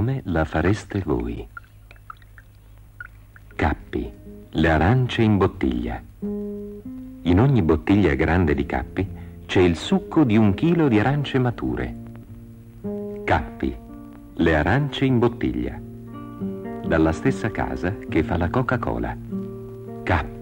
come la fareste voi. Cappi, le arance in bottiglia. In ogni bottiglia grande di Cappi c'è il succo di 1 chilo di arance mature. Cappi, le arance in bottiglia. Dalla stessa casa che fa la Coca-Cola. Cappi.